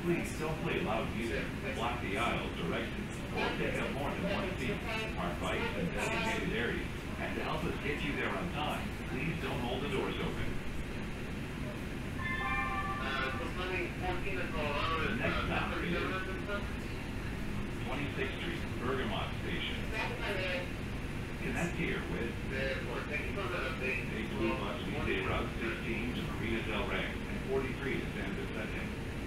Please don't play loud music, block the aisles or exits, or take up more than one seat. Park bikes in designated areas. And to help us get you there on time, please don't hold the doors open. The next stop is 26th Street, Bergamot Station. Connect here with Big Blue Bus weekday route 16 to Marina del Rey and 43 to San Vicente.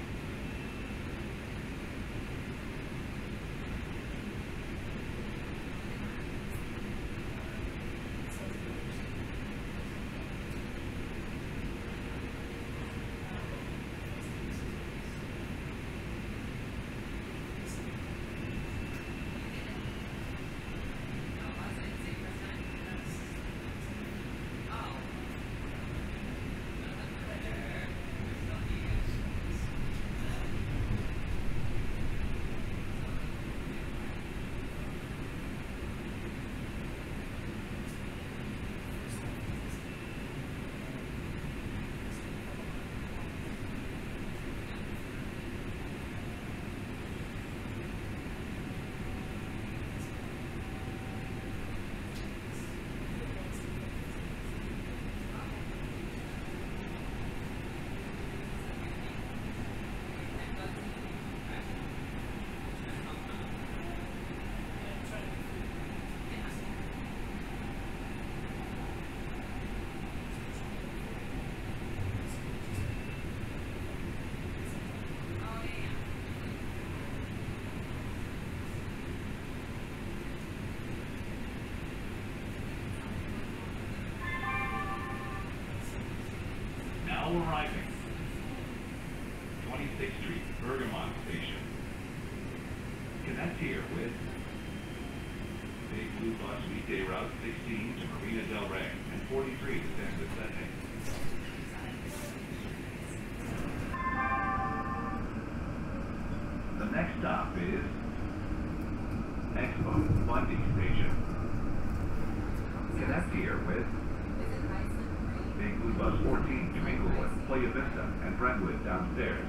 Now arriving. 26th Street, Bergamot Station. Connect here with Big Blue Bus weekday route 16 to Marina del Rey and 43 to San Vicente. The next stop is Expo Line Station. Connect here with Big Blue Bus 14 to Inglewood, Playa Vista, and Brentwood downstairs.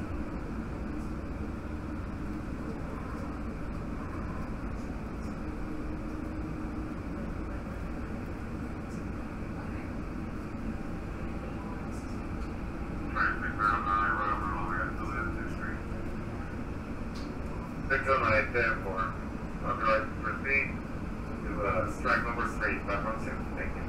Right there for authorized to proceed to track number 3, 512. Thank you.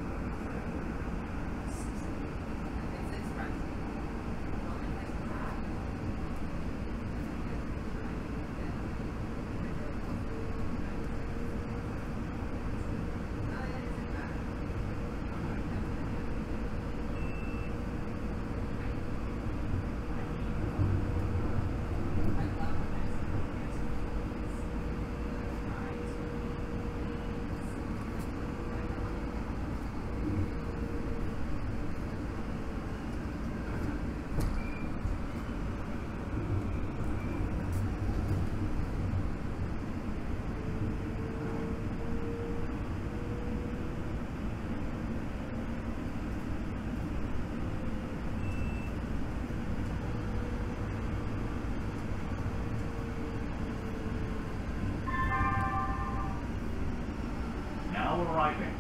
Arriving.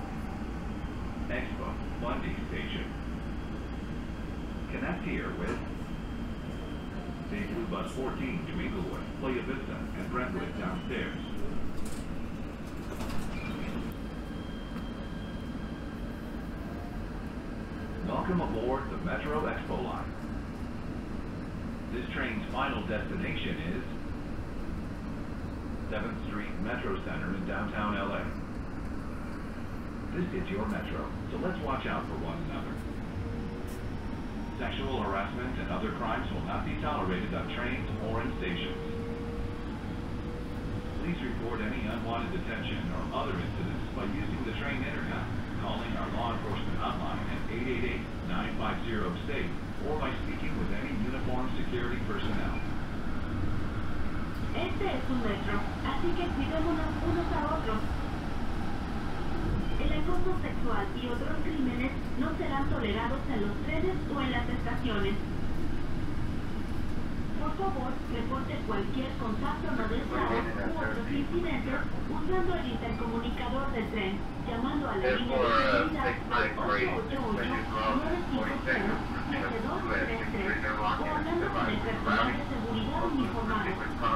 Expo Line Station. Connect here with Big Blue Bus 14 to Inglewood, Playa Vista, and Brentwood downstairs. Welcome aboard the Metro Expo Line. This train's final destination is 7th Street Metro Center in downtown LA. This is your metro, so let's watch out for one another. Sexual harassment and other crimes will not be tolerated on trains or in stations. Please report any unwanted detention or other incidents by using the train intercom, calling our law enforcement hotline at 888-950-STATE, or by speaking with any uniformed security personnel. Este es un metro, así que cuidémonos unos a otros. El acoso sexual y otros crímenes no serán tolerados en los trenes o en las estaciones. favor, reporte cualquier contacto no deseado u otros incidentes usando el intercomunicador del tren, llamando a la línea de seguridad al 888-950-7233 o hablando con el personal de seguridad uniformado.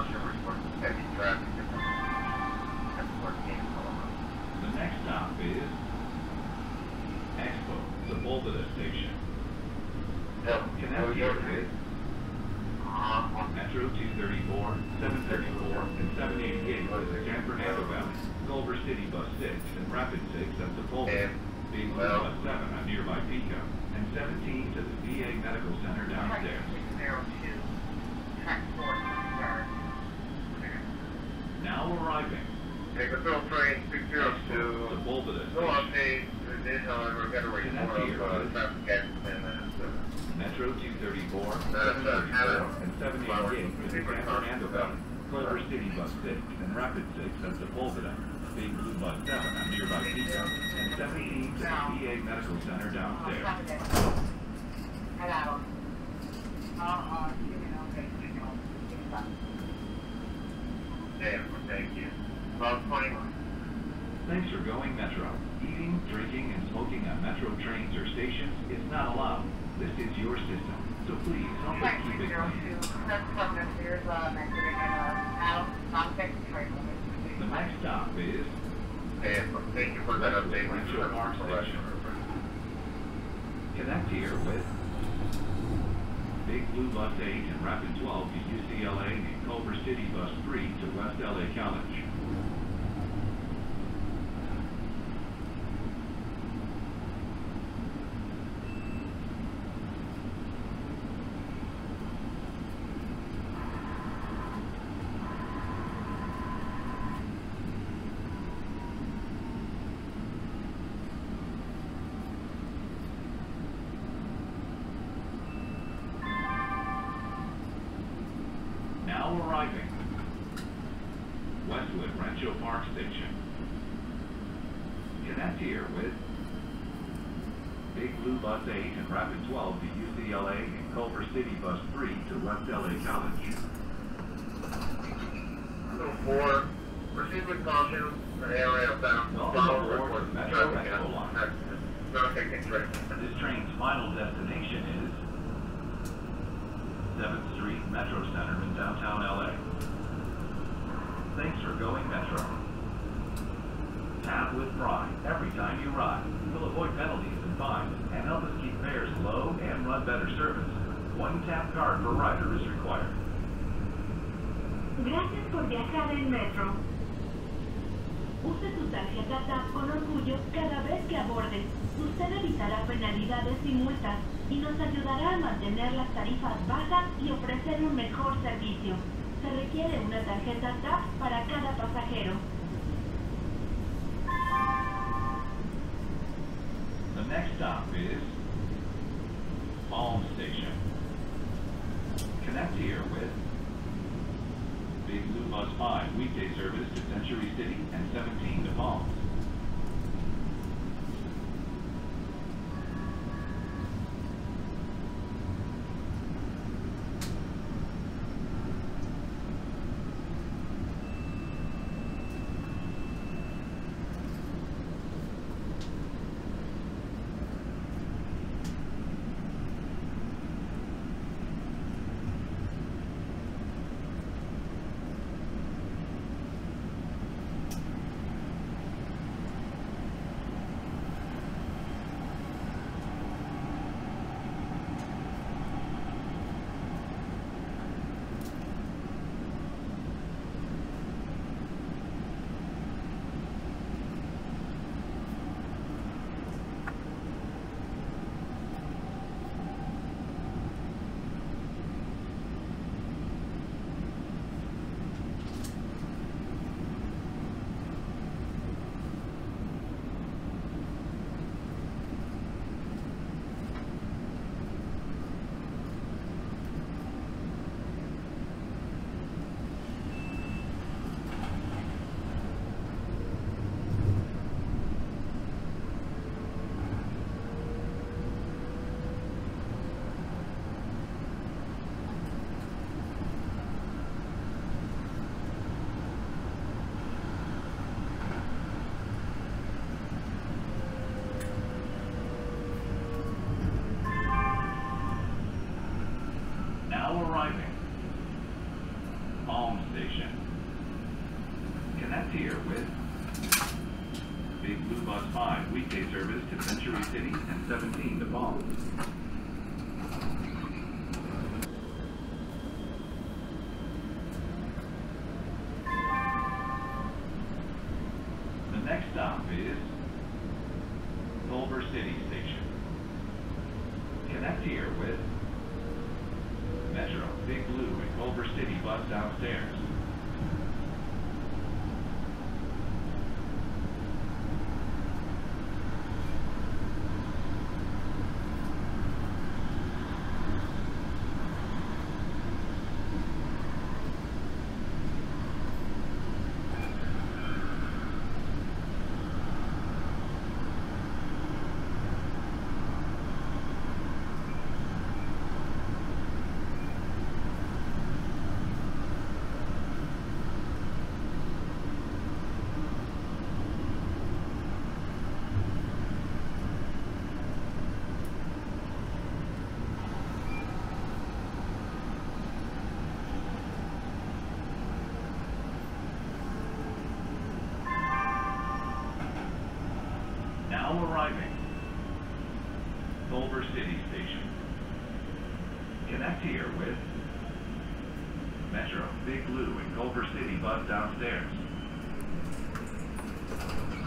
The next stop is Expo, the Volta station. Connect here with Metro 234, 734, and 788 to the San Fernando Valley, Culver City Bus 6, and Rapid 6 up to Fulton, Big Blue Bus 7 on nearby Pico, and 17 to the VA Medical Center downstairs. Now arriving. Control train 602. To Volta No station. update. We did, however, get a report of traffic accident. Metro 234, 734, and 788 to the San Fernando Valley, Culver City Bus 6, and Rapid 6 up to Fulton, Big Blue Bus 7 on nearby Pico, and 17 to the VA Medical Center downstairs. Thank you. About 21. Thanks for going Metro. Eating, drinking, and smoking on Metro trains or stations is not allowed. This is your system, so please help us keep it clean. The next stop is Thank you for that update. Rancho Park Station. Connect here with Big Blue Bus 8 and Rapid 12 to UCLA and Culver City Bus 3 to West LA College. Now arriving. Westwood Rancho Park Station. Connect here with Big Blue Bus 8 and Rapid 12 to UCLA and Culver City Bus 3 to West LA College. 4. Proceed with caution. The area bound. Welcome aboard the Metro Expo Line. Not taking train. This train's final destination is 7th Street Metro Center in downtown LA. Thanks for going Metro. Tap with pride every time you ride. You'll avoid penalties and fines and help us keep fares low and run better service. One tap card per rider is required. Gracias por viajar en Metro. Use su tarjeta TAP con orgullo cada vez que aborde. Usted evitará penalidades y multas y nos ayudará a mantener las tarifas bajas y ofrecer un mejor servicio. Se requiere una tarjeta TAP para cada pasajero. The next stop is Palm Station. Connect here with Big Blue Bus 5 weekday service to Century City and 17 to Palms. Now arriving. Palm Station. Connect here with Big Blue Bus 5 weekday service to Century City and 17 to Palm. The next stop is Culver City Station. Connect here with Metro, Big Blue, and Culver City bus downstairs. Now arriving. Culver City Station. Connect here with Metro, Big Blue, and Culver City bus downstairs.